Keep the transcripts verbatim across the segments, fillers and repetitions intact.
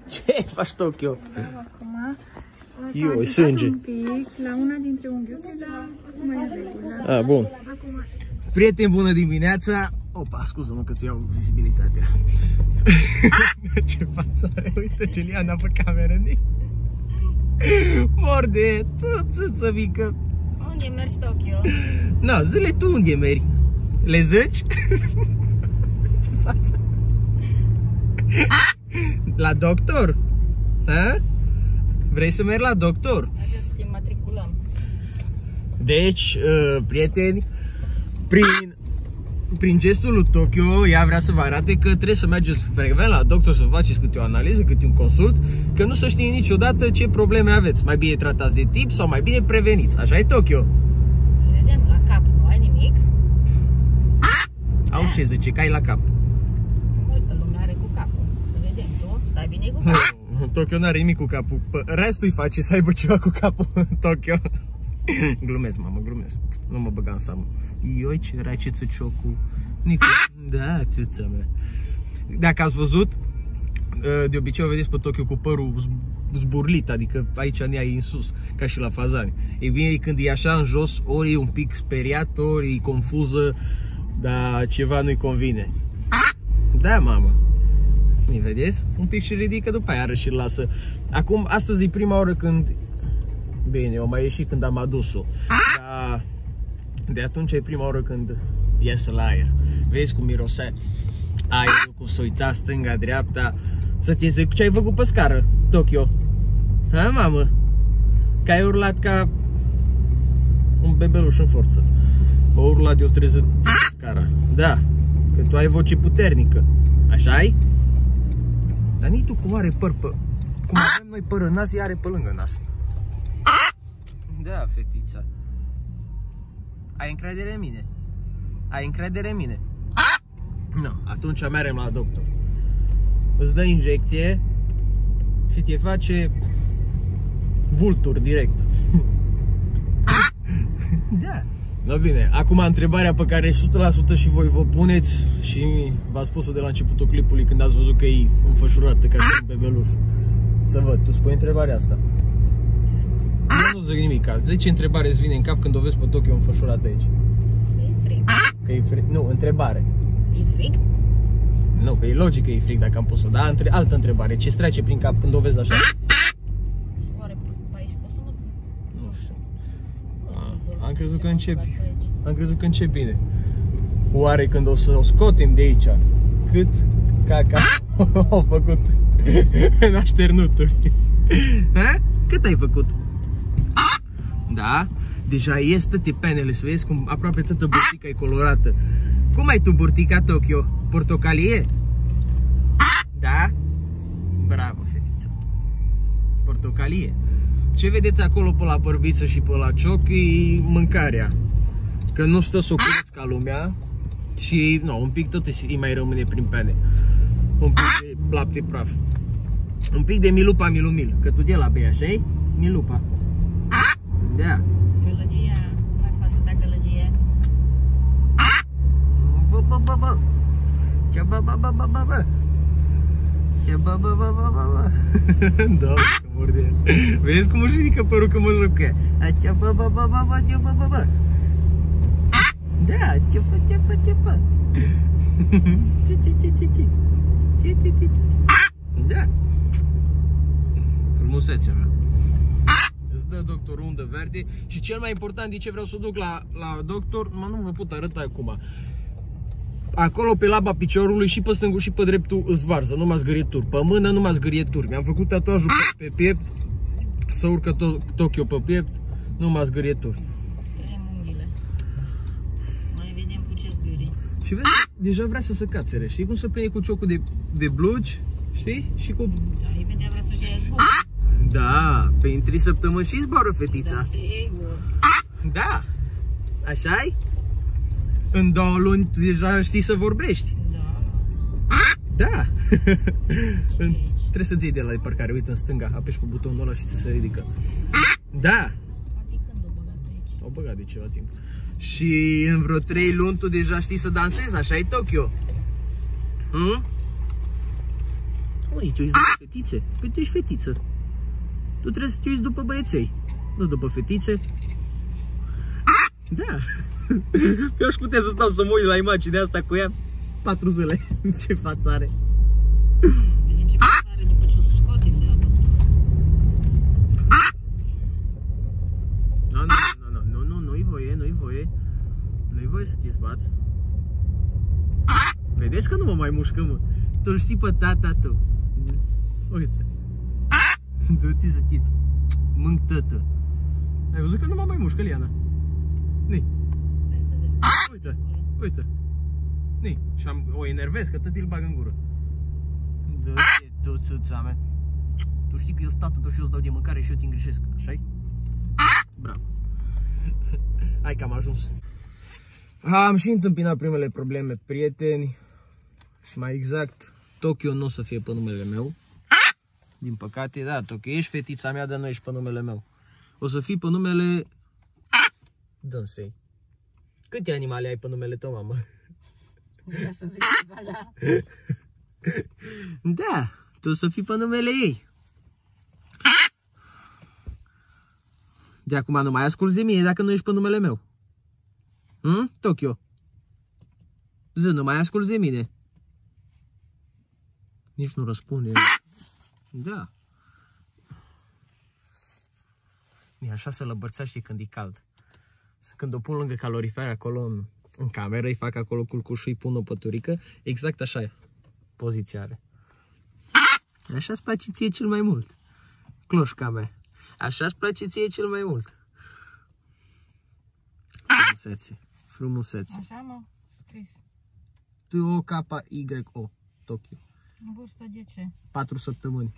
Ce faci, Tokyo? Acum Eu, o sânge. un pic la una dintre unghiuțe, dar mai în regulă. A, bun. Acum. Prieteni, bună dimineața! Opa, scuză-mă că ți iau vizibilitatea. Ce față are, uite-te, Liana, pe cameră. Morde, tu, țâță mică. Unde mergi, Tokyo? Na, zi-le tu unde mergi. Le zici? Ce față? La doctor? Ha? Vrei să mergi la doctor? Haideți să te matriculăm. Deci, uh, prieteni, prin, prin gestul lui Tokyo, ea vrea să vă arate că trebuie să mergeți frecvent la doctor să faceți câte o analiză, câte un consult, că nu se știe niciodată ce probleme aveți. Mai bine tratați de tip sau mai bine preveniți. Așa e, Tokyo? Vedem la cap, nu ai nimic? Auzi ce zice, că ai la cap. Uite, lumea are cu capul. Să vedem, tu stai bine cu capul. Tokyo n-are nimic cu capul. Restul îi face să aibă ceva cu capul. Tokyo. Glumesc, mamă, glumesc. Nu mă băga în seamă. Ioi, ce era, ce țâciocul. Nicu. Da, țâța mea. Dacă ați văzut, de obicei o vedeți pe Tokyo cu părul zburlit, adică aici în ea e în sus, ca și la fazani. E bine, când e așa în jos, ori e un pic speriat, ori e confuză, dar ceva nu-i convine. Da, mamă. Mi vedeți? Un pic și ridică, după aia și lasă. Acum, astăzi e prima oră când... Bine, o mai ieșit când am adus-o. Dar de atunci e prima oră când iese la aer. Vezi cum mirosea aerul, cum se uita stânga-dreapta. Să te zic ce ai făcut pe scară, Tokyo? Ha, mamă? Că ai urlat ca un bebeluș în forță. O urlat eu trezit pe scara. Da, că tu ai voce puternică. Așa-i? Dar nici tu cum are păr pe... Cum avem noi păr în nas, ea are pe lângă nas. Da, fetița. Ai încredere în mine? Ai încredere în mine? Nu, atunci mergem la doctor. Îți dă injecție și te face vulturi direct. Da. No, bine, acum întrebarea pe care o sută la sută și voi vă puneți și v-a spus-o de la începutul clipului când ați văzut că e înfășurată ca și un bebeluș. Să văd, tu spui întrebarea asta. Eu nu zic nimic, zici ce întrebare îți vine în cap când o vezi pe Tokyo înfășurată aici? E frig. Că e frig. Nu, întrebare. E frig? Nu, că e logic că e frig dacă am pus-o, dar între... altă întrebare. Ce-ți trece prin cap când o vezi așa? Oare pe aici poți să mă... Nu știu. A, am crezut că începi. Am crezut că începi bine. Oare când o să o scotem de aici, cât caca au făcut în așternuturi? Ha? Cât ai făcut? Da? Deja este tepenele, să vezi cum aproape toată burtica e colorată. Cum ai tu burtica, Tokyo? Portocalie? Da? Bravo, fetiță. Portocalie. Ce vedeți acolo pe la bărbiță și pe la cioc e mâncarea. Că nu stă să o cureți ca lumea. Și, nu, un pic tot îi mai rămâne prin pene. Un pic de lapte praf. Un pic de milupa milumil, că tu de la bei, așa-i? Milupa. Da. Gălăgia, mai față ta gălăgie. Bă, bă, bă, bă. Ce bă, bă, bă, bă, bă, bă. Ce bă, bă, bă, bă, bă, bă. Da, că morde. Vezi cum își ridică părul că mă joc cu ea. Ce bă, bă, bă, bă, bă, ce bă, bă, bă. Da, ce bă, ce bă, ce bă. Ce, ce, ce, ce, ce. Ce, ce, ce, ce. Da. Frumusețea mea. Îți dă doctorul undă verde și cel mai important de ce vreau să o duc la, la doctor, mă, nu vă pot arăta acum. Acolo pe laba piciorului și pe stângul și pe dreptul îți varză, numai zgârieturi. Pe mână numai zgârieturi. Mi-am făcut tatuajul pe, pe piept, să urcă to Tokyo pe piept, numai zgârieturi. Trem unghiile. Mai vedem cu ce zgâri. Și vezi, deja vrea să se cațere. Știi cum se plăie cu ciocul de, de blugi? Știi? Și cu... Da, imediat vrea să-și ia zbor. Da, pe în trei săptămâni și zboară fetița. Da, sigur. Da, așa-i? În două luni deja știi să vorbești. Da. Da. Trebuie să-ți iei de la parcare, uite în stânga, apeși pe butonul ăla și ți se ridică. Da. Adică când o băgat aici? O băgat de ceva timp. Și în vreo trei luni tu deja știi să dansezi, așa e Tokyo? Hmm? Ui, te uiți după fetițe? Păi tu ești fetiță. Tu trebuie să te uiți după băieței, nu după fetițe. Da. Eu aș putea să stau să mă uit la imaginea asta cu ea patru zile. Ce față are. Vedem ce față are după ce o scoate de la Nu, nu, nu, nu, nu, nu-i voie, nu-i voie. Nu-i voie să te zbați. Vedeți că nu mă mai mușcă, mă. Tu-l știi pe tata tu. Uite. Du-te să te mânc tătă. Ai văzut că nu mă mai mușcă, Liana? Ni. Uite, uite. Ni. Și am, o enervez că tăti îl bag în gură. Dă-te tu, țâța mea. Tu știi că eu sunt tată și eu îți dau de mâncare și eu te îngrijesc, așa-i? Bravo. Hai că am ajuns. Am și întâmpinat primele probleme, prieteni. Și mai exact, Tokyo nu o să fie pe numele meu. Din păcate, da, Tokyo, ești fetița mea, dar nu ești pe numele meu. O să fii pe numele dânsei. Câte animale ai pe numele tău, mamă? Vreau să zic ceva, da. Da, tu o să fii pe numele ei. De acum nu mai asculți de mine dacă nu ești pe numele meu. Hm? Tokyo. Zi, nu mai asculți de mine. Nici nu răspunde. Da. E așa se lăbărțește când e cald. Când o pun lângă calorifer acolo în, în cameră, îi fac acolo culcușul, îi pun o păturică, exact așa e. Poziția are. Așa-ți place ție cel mai mult. Cloșca mea. Așa-ți place ție cel mai mult. Frumusețe. Frumusețe. Așa, mă, scris. T O K Y O. Tokyo. În vârstă de ce? Patru săptămâni.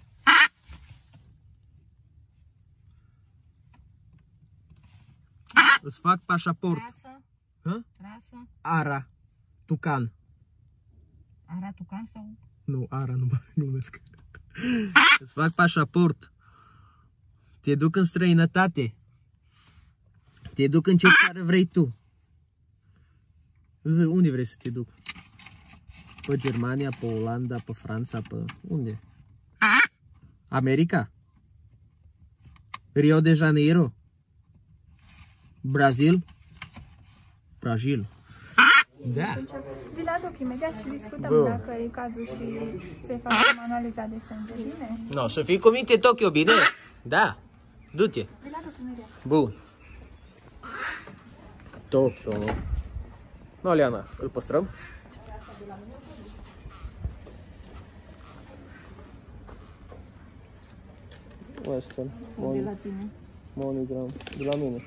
Îți fac pașaport. Rasă? Hă? Rasă? Ara. Tucan. Ara tucan sau? Nu, Ara, nu mă glumesc. Îți fac pașaport. Te duc în străinătate. Te duc în ce țară vrei tu. Zi, unde vrei să te duc? Pe Germania, pe Olanda, pe Franța, pe... Unde? America? Rio de Janeiro? Brazil? Brazil. Da. Vii la doc imediat și discutăm Bun. dacă e cazul și să-i facem analiza de sânge, bine? No, să fii cu minte, Tokyo, bine? Da. Du-te. Vii la doc imediat. Bun. Tokyo. No, Liana, îl păstrăm? Western. Sau de la tine? MoneyGram. De la mine.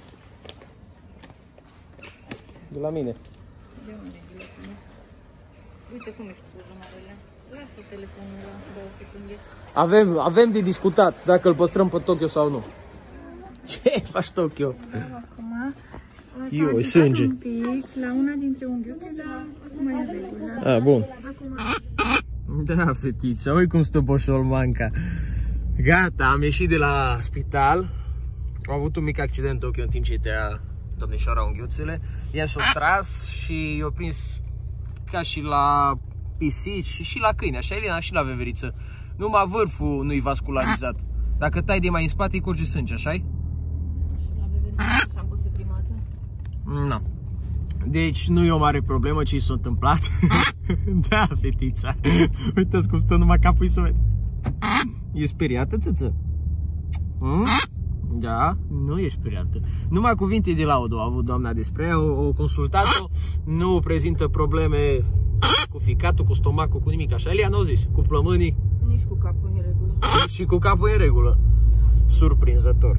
De la mine. De unde de la tine? Uite cum ești cu buzunarele. Lasă telefonul la două secunde. Avem, avem de discutat dacă îl păstrăm pe Tokyo sau nu. Ce faci, Tokyo? Acum Eu, s-a sânge. un pic la una dintre unghiuțe, dar acum e în regulă. A, bun. Acum Da, fetiță, ui cum stă boșolmanca. Gata, am ieșit de la spital. Am avut un mic accident Tokyo în timp ce tăia domnișoara unghiuțele. I-a s-o tras și i-a prins ca și la pisici și, și la câine, așa Elena, și la veveriță. Numai vârful nu-i vascularizat. Dacă tai de mai în spate, îi curge sânge, așa-i? Și la beveriță și am puțit primată? Nu. Deci nu e o mare problemă ce i s-a întâmplat. Da, fetița. Uitați cum stă numai capul să vede. E speriată, țâță? Hmm? Da, nu e speriată. Numai cuvinte de laudă a avut doamna despre ea, o, o consultat-o, nu prezintă probleme cu ficatul, cu stomacul, cu nimic așa. Elia n-au zis, cu plămânii. Nici cu capul e în regulă. Și cu capul e în regulă. Surprinzător.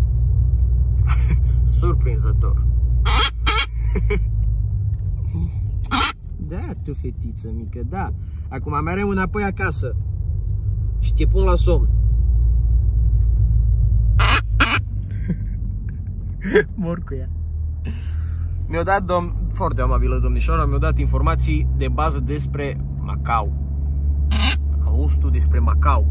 Surprinzător. Da, tu fetiță mică, da. Acum merem înapoi acasă și te pun la somn. Mor cu ea. Mi-a dat, domn, foarte amabilă domnișoara, mi-a dat informații de bază despre Macau. Auzi tu despre Macau?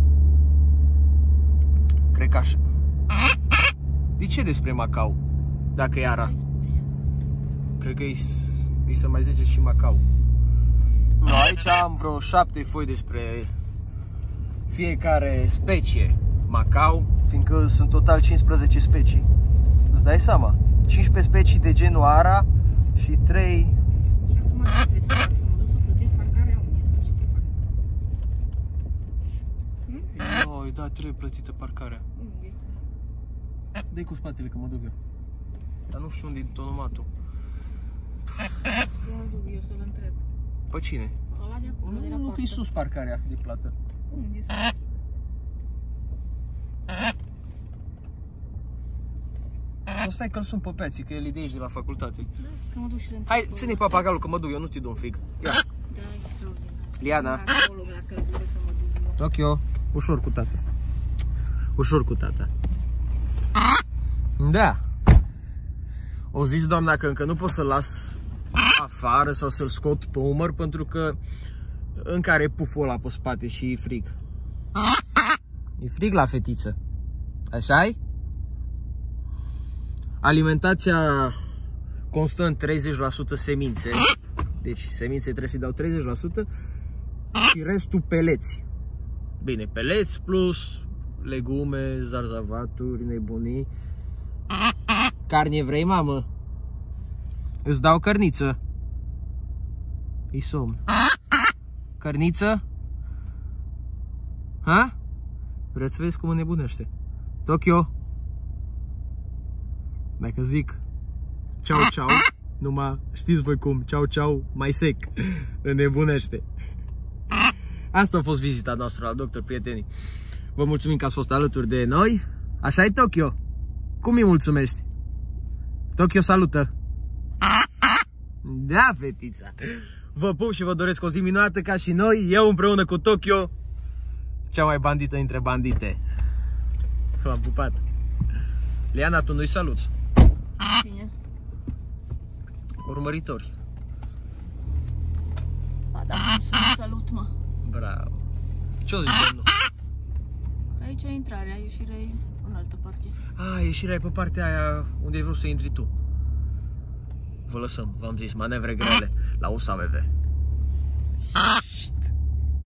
Cred că așa. De ce despre Macau? Dacă e Ara? Cred că îi să mai zice și Macau. No, aici am vreo șapte foi despre fiecare specie macau, fiindcă sunt total cincisprezece specii. Îți dai seama? cincisprezece specii de genul Ara și trei... Și acum trebuie să fac, să mă duc să plătesc parcarea unde sau ce să fac? Oi, da, trebuie plătită parcarea. Unde? Dă-i cu spatele că mă duc eu. Dar nu știu unde e tonomatul. Eu mă duc eu să-l întreb. Pe cine? Ăla de acolo, de la Nu, nu că e poartă. sus parcarea de plată. Unde sunt? Nu stai că-l sun pe Peații, că el e de aici, de la facultate. Da, că mă duc și le întreb. Hai, ține-i papagalul că mă duc eu, nu ți dau un frig. Ia. Da, extraordinar. Liana. Acolo, la căldură, că mă duc eu. Tokyo, ușor cu tata. Ușor cu tata. Da. O zis doamna că încă nu pot să-l las afară sau să-l scot pe umăr pentru că încă are puful ăla pe spate și e frig. E frig la fetiță. Așa-i? Alimentația constă în treizeci la sută semințe. Deci semințe trebuie să-i dau treizeci la sută și restul peleți. Bine, peleți plus legume, zarzavaturi, nebunii. Carne vrei, mamă? Îți dau cărniță. E somn. Cărniță? Ha? Vreți să vezi cum înnebunește? Tokyo. Dacă zic ceau, ceau, numai știți voi cum, ceau, ceau, mai sec, înnebunește. Asta a fost vizita noastră la doctor, prietenii. Vă mulțumim că ați fost alături de noi. Așa e, Tokyo? Cum îi mulțumești? Tokyo salută. Da, fetița. Vă pup și vă doresc o zi minunată ca și noi, eu împreună cu Tokyo, cea mai bandită dintre bandite. V-am pupat. Liana, tu nu-i saluți. Bine. Urmăritori. Ba da, cum să salut, mă. Bravo. Ce-o zici, domnul? Aici e intrarea, ieșirea e în altă parte. A, ieșirea e pe partea aia unde ai vrut să intri tu. Vă lăsăm, v-am zis, manevre grele la U S A V V.